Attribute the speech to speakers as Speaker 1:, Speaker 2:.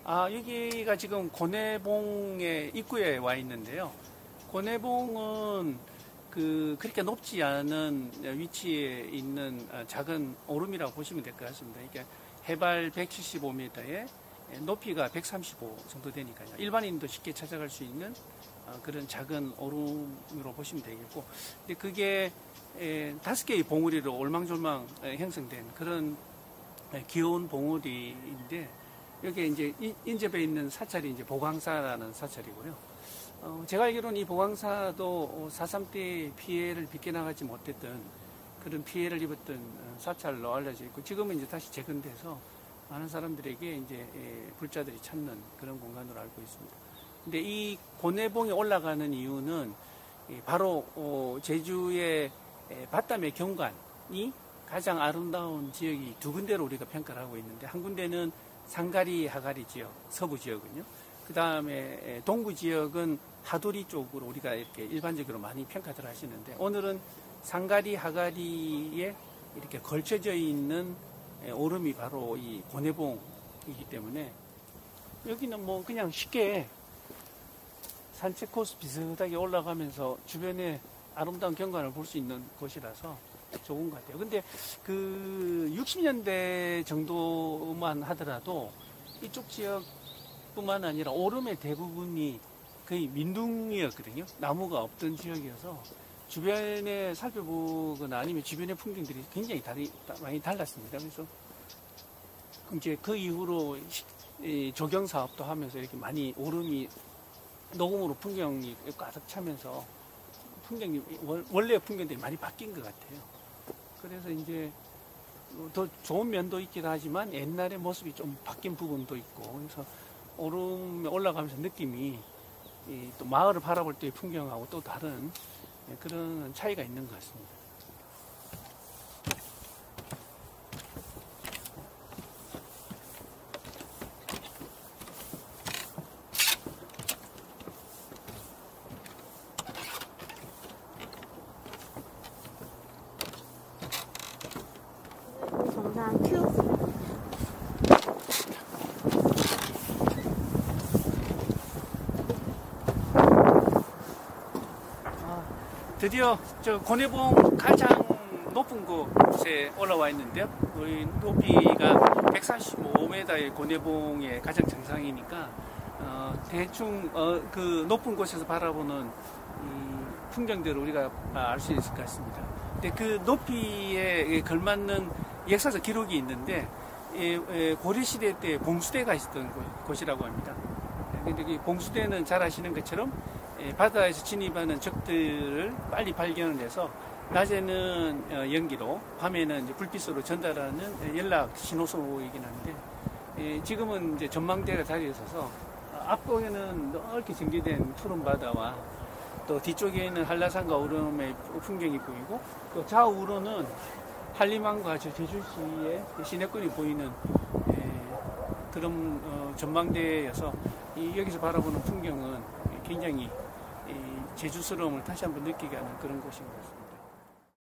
Speaker 1: 여기가 지금 고내봉의 입구에 와 있는데요. 고내봉은 그렇게 높지 않은 위치에 있는 작은 오름이라고 보시면 될 것 같습니다. 이게 해발 175m에 높이가 135 정도 되니까요. 일반인도 쉽게 찾아갈 수 있는 그런 작은 오름으로 보시면 되겠고, 근데 그게 5개의 봉우리로 올망졸망 형성된 그런 귀여운 봉우리인데, 여기에 이제 인접해 있는 사찰이 이제 보광사라는 사찰이고요. 제가 알기로는 이 보광사도 4.3 때 피해를 빗겨나가지 못했던 그런 피해를 입었던 사찰로 알려져 있고, 지금은 이제 다시 재건돼서 많은 사람들에게 이제 불자들이 찾는 그런 공간으로 알고 있습니다. 근데 이 고내봉에 올라가는 이유는 바로 제주의 밭담의 경관이 가장 아름다운 지역이 두 군데로 우리가 평가를 하고 있는데, 한 군데는 상가리 하가리 지역, 서부 지역은요. 그 다음에 동부 지역은 하도리 쪽으로 우리가 이렇게 일반적으로 많이 평가들 하시는데, 오늘은 상가리 하가리에 이렇게 걸쳐져 있는 오름이 바로 이 고내봉이기 때문에, 여기는 뭐 그냥 쉽게 산책 코스 비슷하게 올라가면서 주변에 아름다운 경관을 볼 수 있는 곳이라서 좋은 것 같아요. 근데 그 60년대 정도만 하더라도 이쪽 지역뿐만 아니라 오름의 대부분이 거의 민둥이었거든요. 나무가 없던 지역이어서 주변에 살펴보거나 아니면 주변의 풍경들이 굉장히 많이 달랐습니다. 그래서 이제 그 이후로 조경 사업도 하면서 이렇게 많이 오름이 녹음으로 풍경이 가득 차면서 풍경이 원래 풍경들이 많이 바뀐 것 같아요. 그래서 이제 더 좋은 면도 있기도 하지만 옛날의 모습이 좀 바뀐 부분도 있고, 그래서 오름에 올라가면서 느낌이 또 마을을 바라볼 때의 풍경하고 또 다른 그런 차이가 있는 것 같습니다.
Speaker 2: 정상 큐.
Speaker 1: 드디어 저 고내봉 가장 높은 곳에 올라와 있는데요. 우리 높이가 145m의 고내봉의 가장 정상이니까 대충 그 높은 곳에서 바라보는 이 풍경들을 우리가 알 수 있을 것 같습니다. 근데 그 높이에 걸맞는 역사적 기록이 있는데, 고려시대 때 봉수대가 있었던 곳이라고 합니다. 근데 이 봉수대는 잘 아시는 것처럼 바다에서 진입하는 적들을 빨리 발견을 해서 낮에는 연기로, 밤에는 이제 불빛으로 전달하는 연락 신호소이긴 한데, 지금은 이제 전망대가 자리에 서서 앞쪽에는 넓게 전개된 푸른 바다와 또 뒤쪽에는 한라산과 오름의 풍경이 보이고, 그 좌우로는 한림항과 제주시의 시내권이 보이는 그런 전망대여서 여기서 바라보는 풍경은 굉장히 제주스러움을 다시 한번 느끼게 하는 그런 곳인 것 같습니다.